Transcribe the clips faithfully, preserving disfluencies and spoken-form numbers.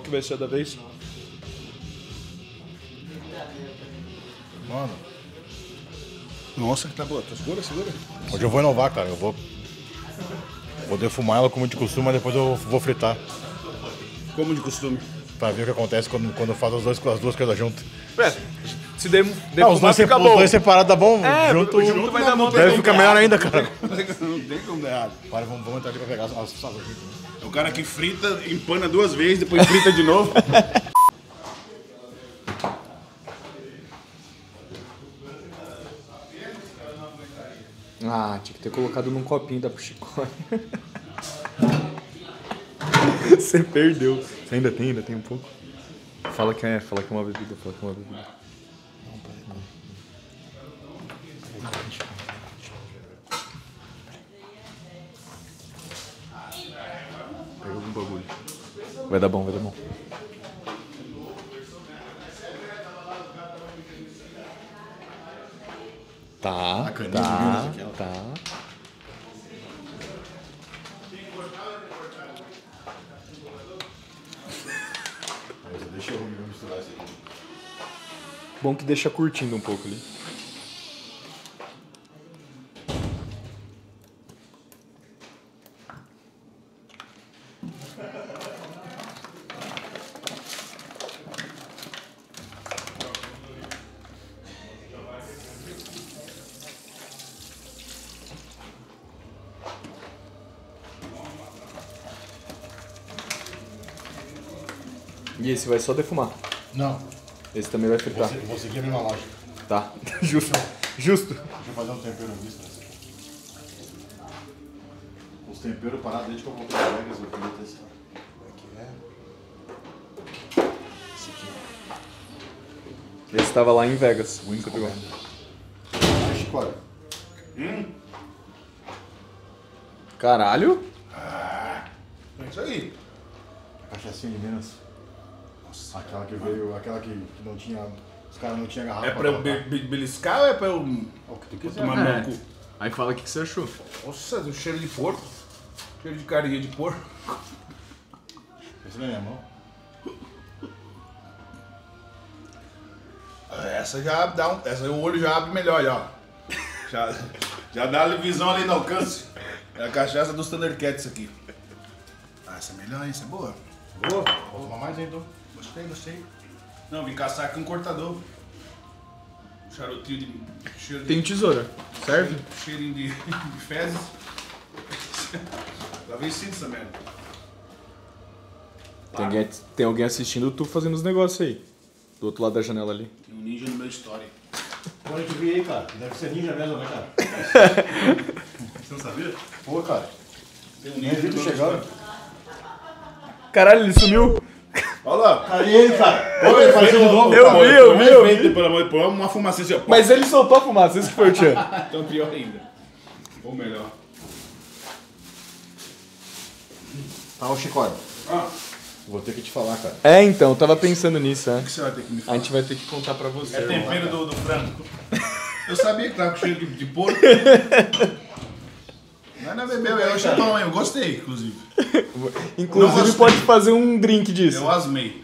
que vai ser da vez? Mano. Nossa, tá boa. Segura, segura. Hoje eu vou inovar, cara. Eu vou. Vou defumar ela como de costume, mas depois eu vou fritar. Como de costume. Pra ver o que acontece quando, quando eu faço as, dois, as duas coisas juntas. É, se dem, Ah, os, dois, fica os bom. dois separados dá bom. É, junto, junto, junto vai dar bom. Deve ficar melhor ainda, cara. Não tem como dar errado. Para, vamos, vamos entrar aqui pra pegar as, as salvas. É o cara que frita, empana duas vezes, depois frita de novo. Ah, tinha que ter colocado num copinho da Chicoia. Você perdeu. Você ainda tem, ainda tem um pouco. Fala que é, fala que é uma bebida, fala que é uma bebida. Pega algum bagulho. Vai dar bom, vai dar bom. Tá, tá, tá. Deixa eu misturar isso aqui. Bom que deixa curtindo um pouco ali. E esse vai só defumar. Não, Esse também vai fritar. vou, vou seguir a mesma lógica. Tá, justo. Justo. Deixa eu fazer um tempero misto nessa aqui. Os temperos parados desde que eu voltei para Vegas, eu queria testar. Aqui é. Esse aqui. Esse tava lá em Vegas. O único Você pegou. Ah, Chicoia. Caralho? É isso aí. A cachaçinha de Minas. Nossa. Aquela que veio, aquela que, que não tinha. Os caras não tinham garrafa. É pra eu be be beliscar ou é pra eu O que tu quiser. tomar É. meu cu? Aí fala o que que você achou. Nossa, o cheiro de porco. Cheiro de carinha de porco. Esse na minha mão. Essa já dá um. Essa o olho já abre melhor, já. Já, já dá a visão ali no alcance. É a cachaça dos Thundercats aqui. Ah, essa é melhor, hein? Essa é boa. Boa? Vou tomar mais então. Gostei, gostei. Não, vim caçar aqui um cortador. Um charutinho de. Cheiro de Tem tesoura. Serve? cheirinho de, de fezes. Lá vem sim essa merda. Tem alguém, tem alguém assistindo tu fazendo os negócios aí. Do outro lado da janela ali. Tem um ninja no meu story. Quando eu te vi aí, cara, deve ser ninja mesmo, né, cara? Você não sabia? Pô, cara. Tem um Nem ninja vi no tu meu chegando. story. Caralho, ele sumiu. Olha lá. Cara, e ele, cara? Pô, ele fazia um novo, Eu cara. vi, eu vi, eu vi. Efeito, pelo amor de Deus, uma fumaça assim, ó. Mas ele soltou a fumaça, esse que foi o Tchan. Então pior ainda. Ou melhor. Tá, ô Chicóia. Ah, Vou ter que te falar, cara. É, então, eu tava pensando nisso, é. o que você vai ter que me A falar? gente vai ter que contar pra você. É tempero do, do frango. Eu sabia que tava com cheiro de, de porco. Mas não bebeu, eu achei bom, eu gostei, inclusive. Não Inclusive gostei. pode fazer um drink disso. Eu asmei.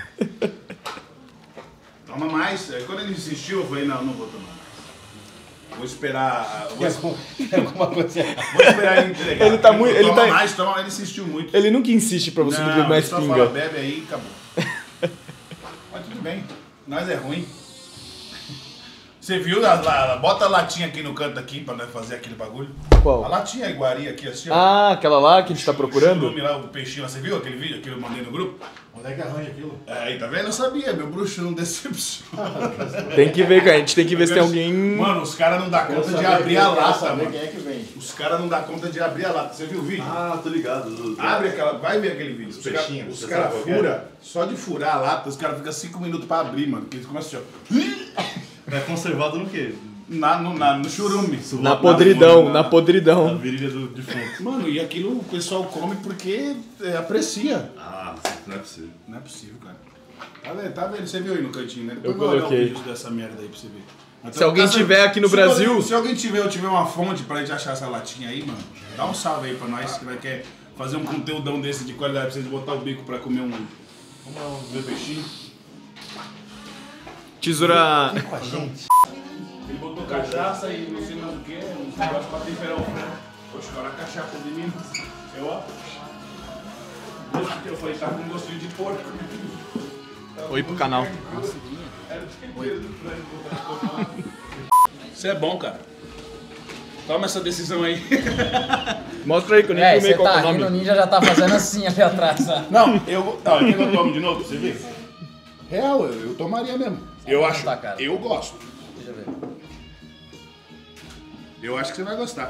Toma mais. Aí quando ele insistiu, eu falei, não, não vou tomar mais. Vou esperar. Vou, Tem alguma coisa. vou esperar ele entregar. Ele tá muito- ele Toma tá- mais, toma, ele insistiu muito. Ele nunca insiste pra você beber Não, mais ele só pinga. fala, bebe aí e acabou. Mas tudo bem, nós é ruim. Você viu? A, a, bota a latinha aqui no canto aqui pra nós fazer aquele bagulho. Qual? A latinha iguaria aqui assim, ó. Ah, aquela lá que a gente tá O procurando? churume lá, o peixinho lá, você viu aquele vídeo que eu mandei no grupo? Onde é que arranja aquilo? É, aí, tá vendo? Eu sabia, meu bruxo não decepciona. Tem que ver, cara. A gente tem que ver se tem alguém. Mano, os caras não dão Quero conta de saber abrir quem- a quero lata, saber mano. quem é que vem. Os caras não dão conta de abrir a lata. Você viu o vídeo? Ah, tô ligado. Do- Abre aquela, vai ver aquele vídeo. Os caras peixinhos, os você cara sabe qual que é? furam, só de furar a lata, os caras ficam cinco minutos pra abrir, mano. Porque eles começam assim, ó. É conservado no quê? Na, no, na, no churume. Na podridão, na- na Na podridão. virilha do defunto. Mano, e aquilo o pessoal come porque é, aprecia. Ah, não é possível. Não é possível, cara. Tá vendo? Tá vendo? Você viu aí no cantinho, né? Depois Eu vai olhar coloquei. o vídeo dessa merda aí pra você ver. Mas Se alguém tá- tiver aqui no se Brasil- alguém- Se alguém tiver ou tiver uma fonte pra gente achar essa latinha aí, mano, dá um salve aí pra nós que vai querer fazer um conteúdão desse de qualidade pra vocês botar o bico pra comer um, Vamos ver peixinho. Tesoura. Com a gente. Ele botou cachaça e não sei mais o que, uns negócios pra temperar o frango. Poxa, agora a cachaça de mim. Eu, ó. Eu falei, tá com gostinho de porco. Oi pro canal. Era o tempero do frango. Isso é bom, cara. Toma essa decisão aí. Mostra aí que eu nem É, filmei você qual que tá é o rindo, o nome. Ninja já tá fazendo assim ali atrás. Ó. Não, eu. Ó, quer que eu tomo de novo pra você ver? Real, eu, eu tomaria mesmo. Eu acho. tá, cara. Eu gosto. Deixa eu ver. Eu acho que você vai gostar.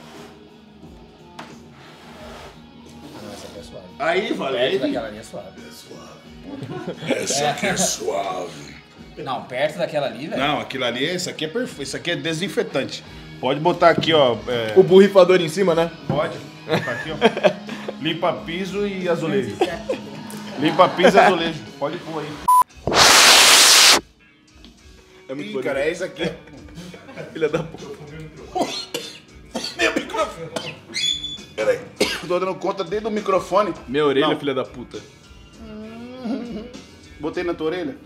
Não, essa aqui é suave. Aí, valeu. Perto daquela ali é suave. Essa aqui é suave. Não, perto daquela ali, velho. Não, aquilo ali, isso aqui é perfeito. Isso aqui é desinfetante. Pode botar aqui, ó. É, O borrifador em cima, né? pode. Botar aqui, ó. Limpa piso e azulejo. Limpa piso e azulejo. Pode pôr aí. É muito Ih, bonito. cara, é isso aqui. Filha da puta. Meu microfone. Peraí. Tô dando conta dentro do microfone. Minha orelha, Não. filha da puta. Botei na tua orelha.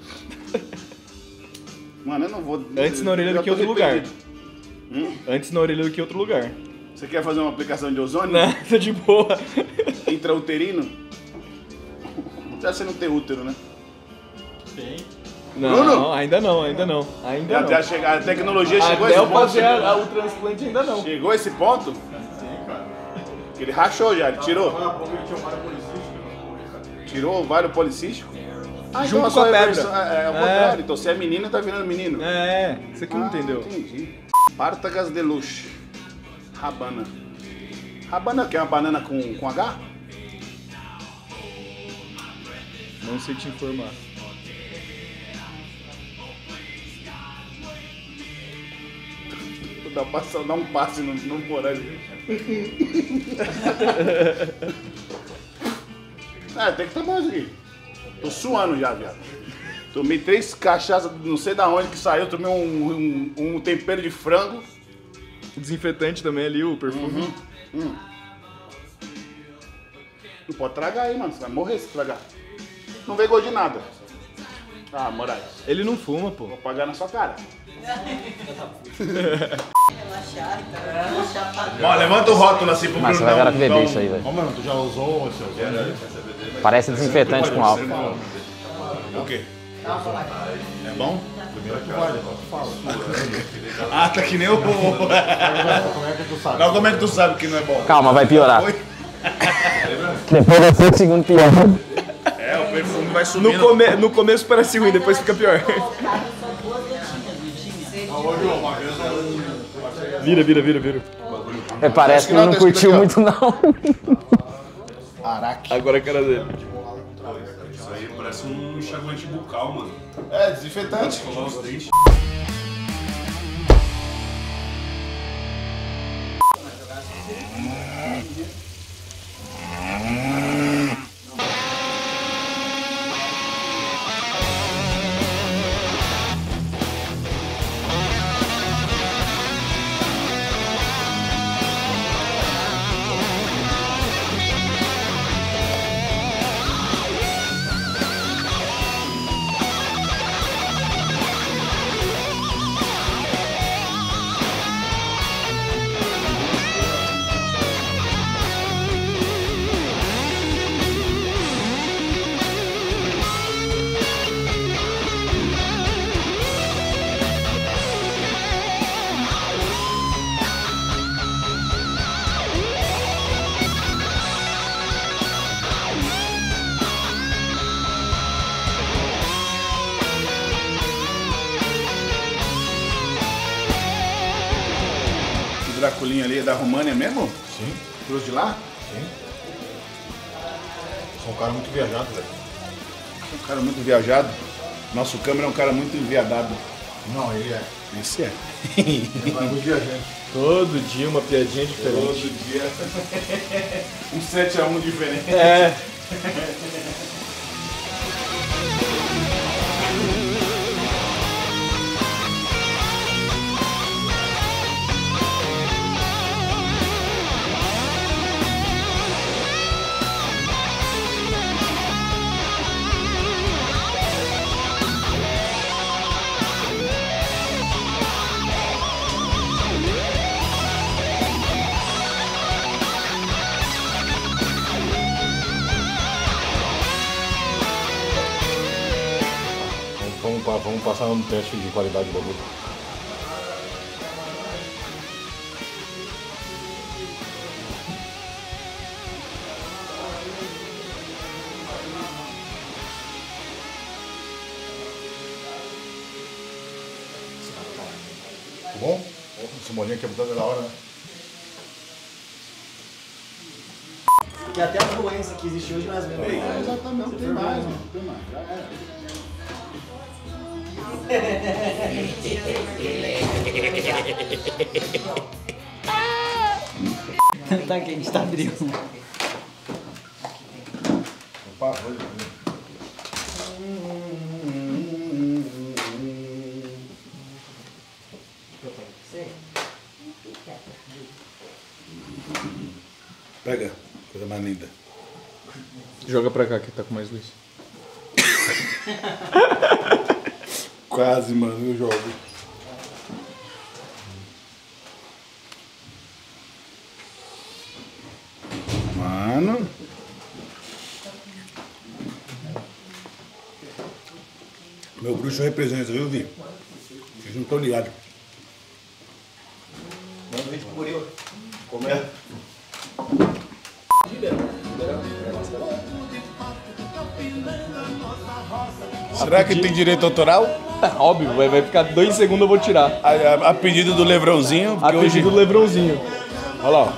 Mano, eu não vou. Antes na orelha eu do já que tô outro lugar. arrependido. Hum? Antes na orelha do que outro lugar. Você quer fazer uma aplicação de ozônio? Não, tá de boa. Intrauterino? Já você não tem útero, né? Não, Bruno? ainda não, ainda não. Ainda Já, não. já chega, a tecnologia chegou a Até esse eu ponto. fazer a- a- o transplante ainda não. Chegou a esse ponto? Ele rachou já, ele tirou. Tirou o ovário policístico? Ah, Junto então com a sua pedra. reversão- É, é o É. contrário. Então se é menino, tá virando menino. É, você que não Ah, entendeu. Entendi. Partagas de luxo. Rabana. Rabana que é uma banana com, com H? Não sei te informar. Dá, passa, dá um passe no, no morango. É, tem que tá bom isso aqui. Tô suando já, viado. Tomei três cachaças, não sei da onde que saiu. Tomei um, um, um tempero de frango. Desinfetante também ali, o perfume. Hum. Não pode tragar aí, mano. Você vai morrer se tragar. Não vem gosto de nada. Ah, Moraes. Ele não fuma, pô. Vou pagar na sua cara. Ó, levanta o rótulo assim pro Mas você Bruno vai dar ver um- que dar beber um- isso aí, velho. Ô, mano, tu já usou o seu ozônio? Parece desinfetante com álcool. O quê? É bom? Primeiro tu vai, depois tu fala. Ah, tá que nem o... Como é que tu sabe? Não, como é que tu sabe que não é bom? Calma, vai piorar. Oi? Depois vai ser o segundo pior. É, o perfume vai No, subindo. come- no começo parece ruim, depois fica pior. Vira, vira, vira, vira. É, parece que ele não curtiu muito, não. Araque. Agora a cara dele. Isso aí parece um enxaguante bucal, mano. É, desinfetante. Escovar os dentes. O Draculinho ali é da România mesmo? Sim, Trouxe de lá? sim. Sou um cara muito viajado, velho. Um cara muito viajado. Nosso câmera é um cara muito enviadado. Não, ele é. Esse é. Ele é muito viajante. Todo dia uma piadinha diferente. Todo dia. Um sete a um diferente. É. Vamos passar um teste de qualidade do bagulho. Tá bom? Esse molinho aqui é muito da hora, né? Que até a doença que existe hoje nós vemos. É, exatamente, tem mais, mano. Tem mais. Já era. Tá quente, tá frio. Opa, foi. Pega, coisa mais linda. Joga pra cá que tá com mais luz. Quase, mano, eu jogo. Mano. Meu bruxo representa, viu, Vi? Vocês não estão ligados. Manda um vídeo pro Murilo. Como é? Será que tem direito autoral? Óbvio, vai, vai ficar dois segundos eu vou tirar. A, a, a pedido do Levrãozinho. A porque pedido do Levrãozinho. Olha lá, ó.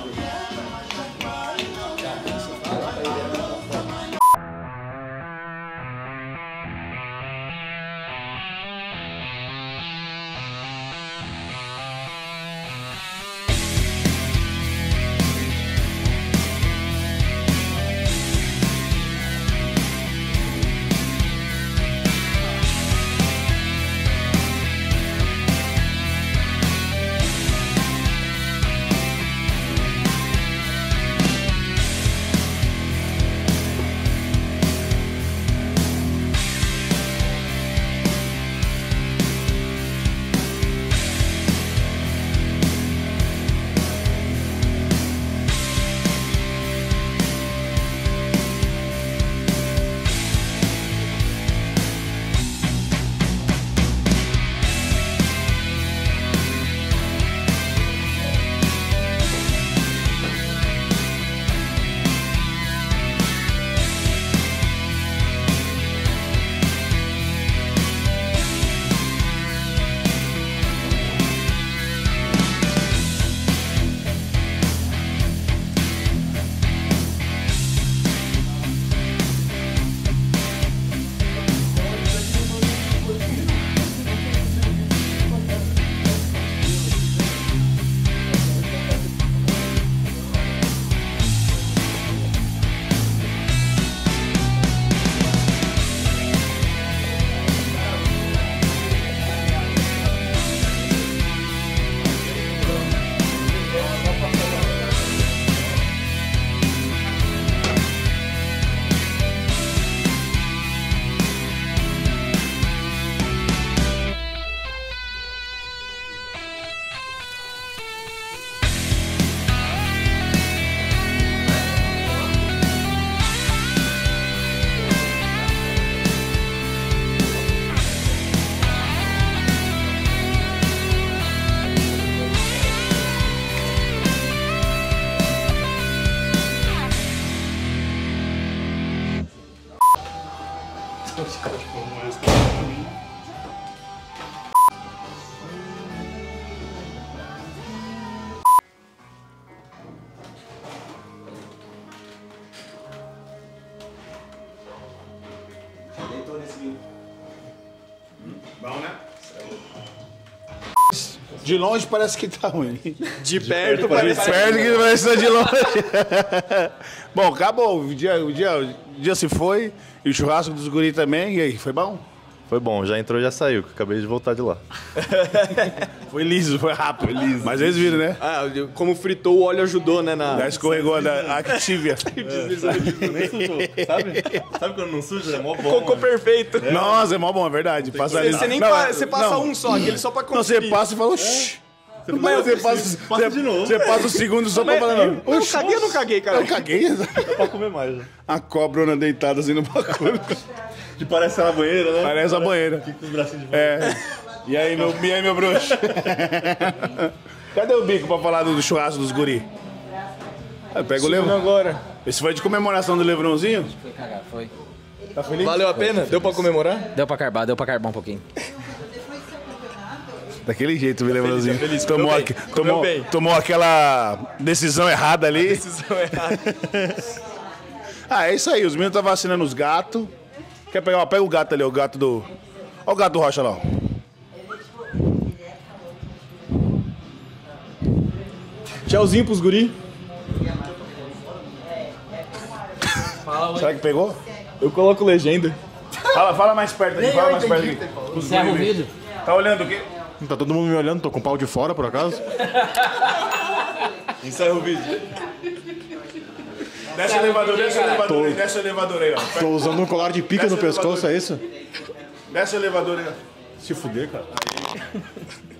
Deitou nesse vinho. Bom, né? De longe parece que tá ruim. De perto parece. De perto que parece que tá de longe. Bom, acabou. O dia, o, dia, o dia se foi. E o churrasco dos guri também. E aí, foi bom? Foi bom, já entrou, já saiu, que eu acabei de voltar de lá. Foi liso, foi rápido. Foi liso. Mas eles viram, né? Ah, como fritou, o óleo ajudou, né? Na... Já escorregou da Activia. Nem sujou, sabe? Sabe quando não suja? É mó bom. Cocô perfeito. É. Nossa, é mó bom, é verdade. Passa Você, ali. você nem Não, pa- você passa não. um só, aquele só pra Não, conferir. você passa e fala, oxi. Você Não, vai- você passa, passa você, de novo. Você passa o segundo só pra falar, não. Eu Oxi, caguei ou não caguei, cara? eu caguei. Dá pra comer mais, né? A cobrona deitada assim no bagulho. Que parece uma banheira, né? Parece a banheira. Fica com os bracinhos de fora. É. E aí, meu, e aí, meu bruxo? Cadê o bico pra falar do churrasco dos guri? Ah, pega o Levrão agora. Esse foi de comemoração do Levrãozinho? Foi cagar, foi. Tá feliz? Valeu a pena? Deu pra comemorar? Deu pra carbar, deu pra carbar um pouquinho. Daquele jeito, meu Levrãozinho. feliz, Tomou, comeu aqui- bem, tomou, comeu bem. tomou aquela decisão errada ali. Decisão errada. Ah, é isso aí. Os meninos estão vacinando os gatos. Quer pegar? Ó, pega o gato ali, o gato do... Olha o gato do Rocha lá, ó. Tchauzinho pros guri. Será que pegou? Eu coloco legenda. Fala, fala mais perto aqui, fala mais perto aqui. Os Encerra o guri. vídeo. Tá olhando o quê? Tá todo mundo me olhando, tô com o pau de fora, por acaso? Encerra o vídeo. Desce o elevador, desce o elevador aí, desce o elevador aí, ó. Tô usando um colar de pica Desce no o elevador. pescoço, é isso? Desce o elevador aí, ó. Se fuder, cara.